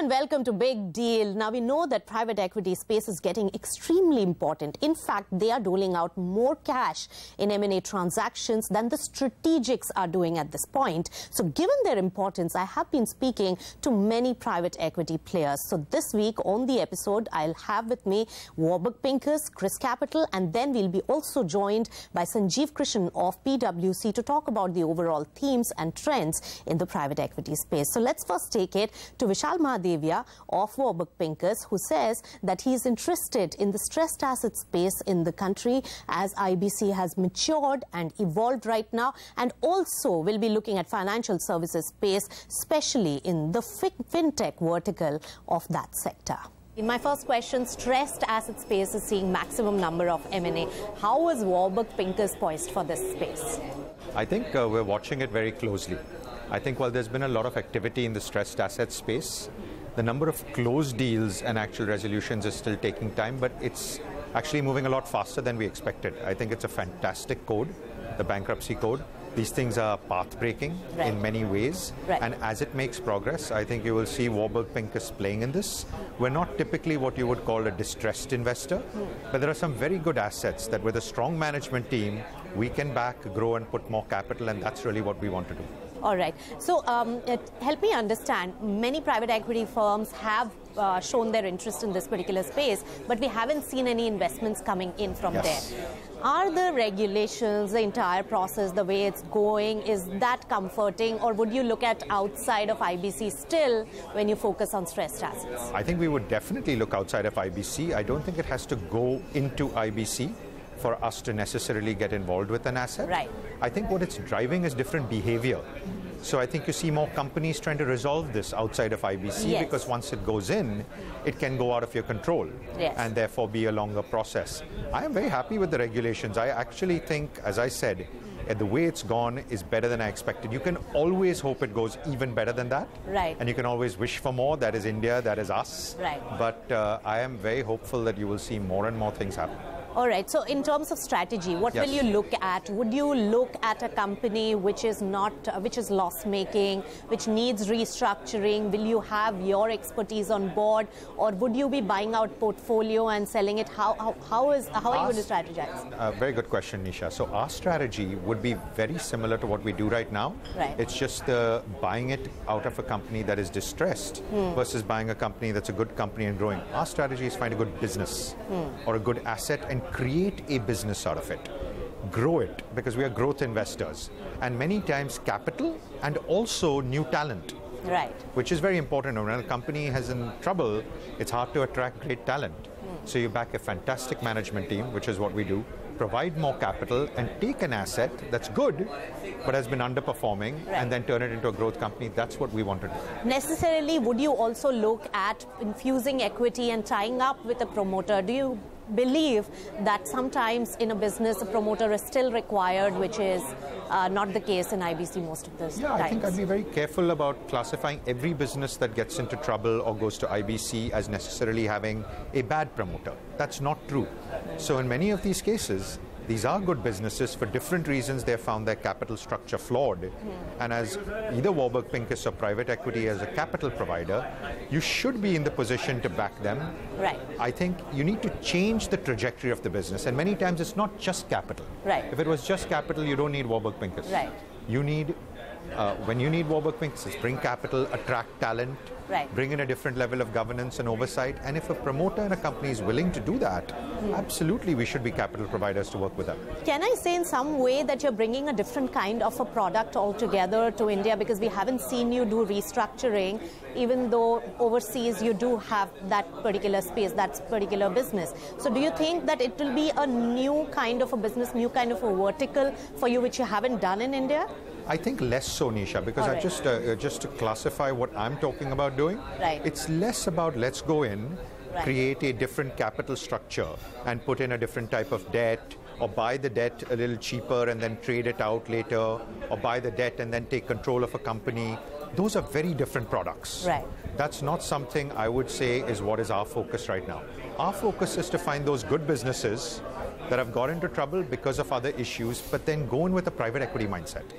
and welcome to Big Deal. Now, we know that private equity space is getting extremely important. In fact, they are doling out more cash in M&A transactions than the strategics are doing at this point. So given their importance, I have been speaking to many private equity players. So this week on the episode, I'll have with me Warburg Pinkus, Chris Capital, and then we'll be also joined by Sanjeev Krishan of PwC to talk about the overall themes and trends in the private equity space. So let's first take it to Vishal Mahadevia of Warburg Pinkus, who says that he is interested in the stressed asset space in the country as IBC has matured and evolved right now, and also will be looking at financial services space, especially in the fintech vertical of that sector. In my first question, stressed asset space is seeing maximum number of M&A. How is Warburg Pinkus poised for this space? I think we're watching it very closely. I think while there's been a lot of activity in the stressed asset space, the number of closed deals and actual resolutions is still taking time, but it's actually moving a lot faster than we expected. I think it's a fantastic code, the bankruptcy code. These things are path-breaking in many ways, and as it makes progress, I think you will see Warburg Pinkus playing in this. We're not typically what you would call a distressed investor, but there are some very good assets that with a strong management team, we can back, grow, and put more capital, and that's really what we want to do. All right. So help me understand, many private equity firms have shown their interest in this particular space, but we haven't seen any investments coming in from there. Are the regulations, the entire process, the way it's going, is that comforting, or would you look at outside of IBC still when you focus on stressed assets? I think we would definitely look outside of IBC. I don't think it has to go into IBC for us to necessarily get involved with an asset. Right. I think what it's driving is different behavior. So I think you see more companies trying to resolve this outside of IBC because once it goes in, it can go out of your control and therefore be a longer process. I am very happy with the regulations. I actually think, as I said, the way it's gone is better than I expected. You can always hope it goes even better than that. Right. And you can always wish for more. That is India, that is us. Right. But I am very hopeful that you will see more and more things happen. All right. So in terms of strategy, what will you look at? Would you look at a company which is loss-making, which needs restructuring? Will you have your expertise on board, or would you be buying out portfolio and selling it? How are you going to strategize? Very good question, Nisha. So our strategy would be very similar to what we do right now. Right. It's just buying it out of a company that is distressed versus buying a company that's a good company and growing. Our strategy is find a good business or a good asset and create a business out of it, grow it, because we are growth investors, and many times capital and also new talent, which is very important. When a company has in trouble, it's hard to attract great talent. So you back a fantastic management team, which is what we do, provide more capital and take an asset that's good but has been underperforming and then turn it into a growth company. That's what we want to do. Necessarily, would you also look at infusing equity and tying up with a promoter? Do you believe that sometimes in a business a promoter is still required, which is not the case in IBC most of the times? I think I'd be very careful about classifying every business that gets into trouble or goes to IBC as necessarily having a bad promoter. That's not true. So in many of these cases, these are good businesses. For different reasons, they have found their capital structure flawed. And as either Warburg Pinkus or private equity as a capital provider, you should be in the position to back them. Right. I think you need to change the trajectory of the business. And many times it's not just capital. Right. If it was just capital, you don't need Warburg Pinkus. Right. You need, when you need Warburg Pinkus, it's bring capital, attract talent, bring in a different level of governance and oversight. And if a promoter in a company is willing to do that, absolutely we should be capital providers to work with them. Can I say in some way that you're bringing a different kind of a product altogether to India, because we haven't seen you do restructuring, even though overseas you do have that particular space, that particular business. So do you think that it will be a new kind of a business, new kind of a vertical for you which you haven't done in India? I think less so, Nisha, because I just to classify what I'm talking about doing, it's less about let's go in, create a different capital structure and put in a different type of debt, or buy the debt a little cheaper and then trade it out later, or buy the debt and then take control of a company. Those are very different products. That's not something I would say is what is our focus right now. Our focus is to find those good businesses that have got into trouble because of other issues, but then go in with a private equity mindset.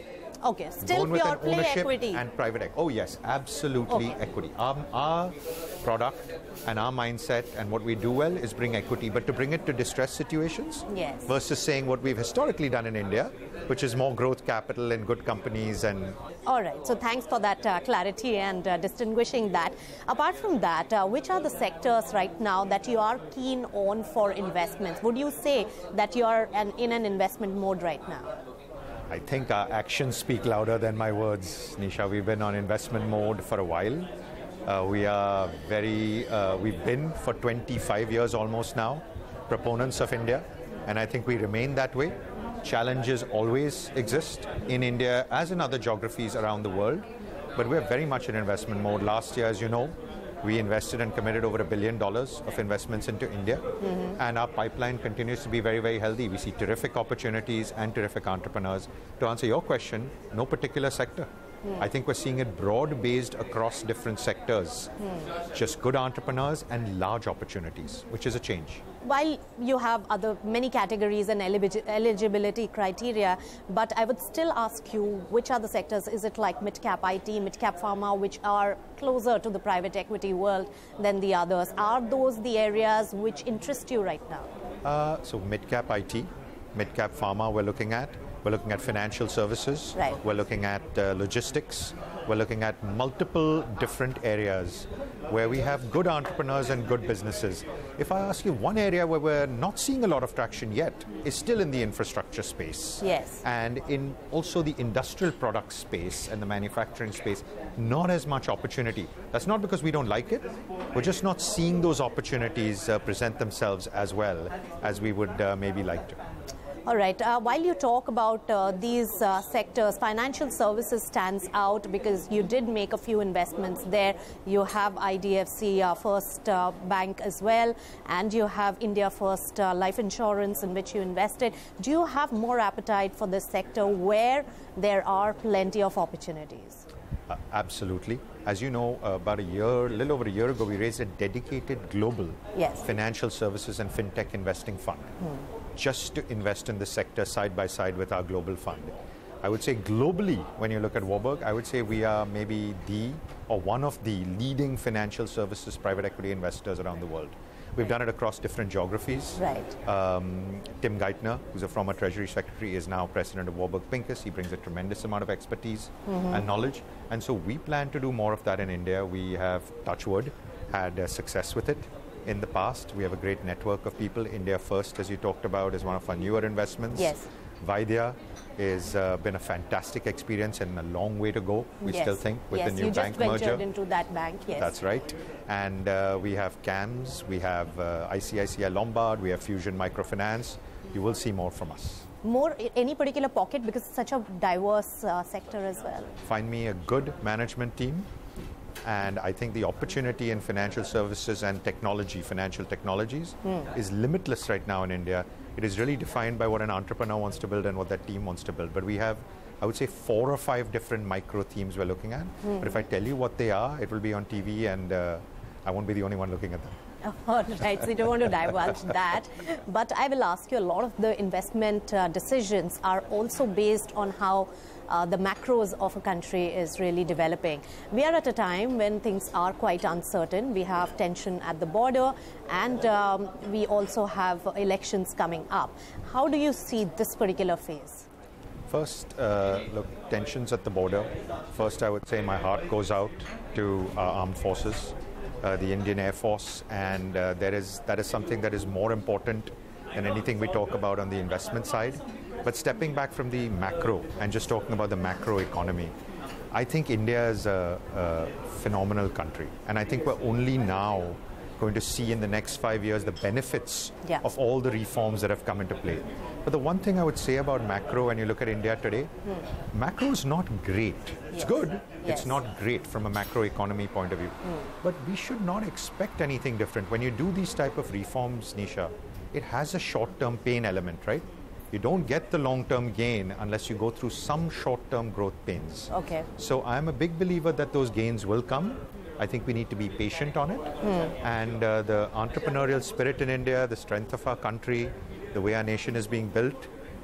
Okay, still Going with pure an play ownership equity. and private equity. Oh yes, absolutely equity. Our product and our mindset and what we do well is bring equity, but to bring it to distressed situations Yes. versus saying what we've historically done in India, which is more growth capital in good companies and... All right, so thanks for that clarity and distinguishing that. Apart from that, which are the sectors right now that you are keen on for investments? Would you say that you are in an investment mode right now? I think our actions speak louder than my words, Nisha. We've been on investment mode for a while. We've been for 25 years almost now, proponents of India, and I think we remain that way. Challenges always exist in India as in other geographies around the world, but we're very much in investment mode. Last year, as you know, we invested and committed over $1 billion of investments into India, and our pipeline continues to be very, very healthy. We see terrific opportunities and terrific entrepreneurs. To answer your question, no particular sector. I think we're seeing it broad-based across different sectors. Just good entrepreneurs and large opportunities, which is a change. While you have many categories and eligibility criteria, but I would still ask you, which are the sectors? Is it like mid-cap IT, mid-cap pharma, which are closer to the private equity world than the others? Are those the areas which interest you right now? So mid-cap IT, mid-cap pharma we're looking at. We're looking at financial services. Right. We're looking at logistics. We're looking at multiple different areas where we have good entrepreneurs and good businesses. If I ask you, one area where we're not seeing a lot of traction yet is still in the infrastructure space. Yes. And in also the industrial product space and the manufacturing space, not as much opportunity. That's not because we don't like it. We're just not seeing those opportunities present themselves as well as we would maybe like to. All right. While you talk about these sectors, financial services stands out because you did make a few investments there. You have IDFC First Bank as well, and you have India First Life Insurance in which you invested. Do you have more appetite for this sector where there are plenty of opportunities? Absolutely. As you know, about a little over a year ago, we raised a dedicated global financial services and fintech investing fund. Just to invest in the sector side by side with our global fund. I would say globally, when you look at Warburg, I would say we are maybe one of the leading financial services private equity investors around the world. We've done it across different geographies. Right. Tim Geithner, who's a former Treasury Secretary, is now president of Warburg Pinkus. He brings a tremendous amount of expertise and knowledge. And so we plan to do more of that in India. We have, touch wood, had success with it. In the past, we have a great network of people. India First, as you talked about, is one of our newer investments. Yes. Vaidya has been a fantastic experience and a long way to go, we still think, with the new bank merger. Yes, you just ventured into that bank, yes. That's right. And we have CAMS, we have ICICI Lombard, we have Fusion Microfinance. You will see more from us. More, any particular pocket, because it's such a diverse sector as well? Find me a good management team. And I think the opportunity in financial services and technology, financial technologies, is limitless right now in India. It is really defined by what an entrepreneur wants to build and what that team wants to build. But we have, I would say, 4 or 5 different micro themes we're looking at. But if I tell you what they are, it will be on TV and I won't be the only one looking at them. All right, so you don't want to divulge that. But I will ask you, a lot of the investment decisions are also based on how the macros of a country is really developing. We are at a time when things are quite uncertain. We have tension at the border and we also have elections coming up. How do you see this particular phase? First, look, tensions at the border. First, I would say my heart goes out to our armed forces, the Indian Air Force, and that is something that is more important than anything we talk about on the investment side. But stepping back from the macro and just talking about the macro economy, I think India is a phenomenal country. And I think we're only now going to see in the next 5 years the benefits of all the reforms that have come into play. But the one thing I would say about macro, when you look at India today, macro is not great. It's good. It's not great from a macro economy point of view. But we should not expect anything different. When you do these type of reforms, Nisha, it has a short-term pain element, right? You don't get the long-term gain unless you go through some short-term growth pains. Okay. So I'm a big believer that those gains will come. I think we need to be patient on it. And the entrepreneurial spirit in India, the strength of our country, the way our nation is being built,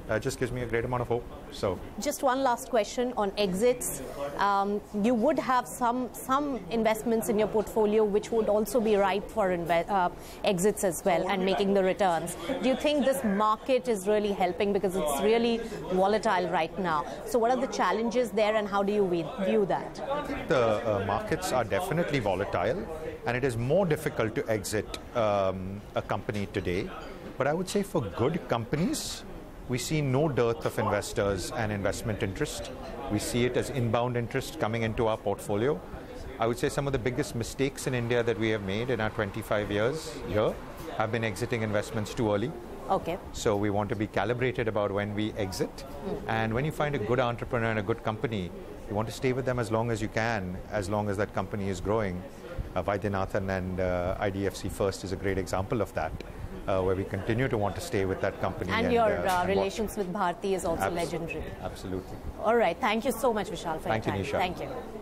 just gives me a great amount of hope. So, just one last question on exits. You would have some investments in your portfolio which would also be ripe for exits as well and making the returns. Do you think this market is really helping, because it's really volatile right now? So what are the challenges there, and how do you view that? I think the markets are definitely volatile, and it is more difficult to exit a company today. But I would say for good companies, we see no dearth of investors and investment interest. We see it as inbound interest coming into our portfolio. I would say some of the biggest mistakes in India that we have made in our 25 years here have been exiting investments too early. Okay. So we want to be calibrated about when we exit. And when you find a good entrepreneur and a good company, you want to stay with them as long as you can, as long as that company is growing. Vaidyanathan and IDFC First is a great example of that, where we continue to want to stay with that company. And your relations with Bharti is also legendary. Absolutely. All right. Thank you so much, Vishal, for your time. Thank you, Nisha. Thank you.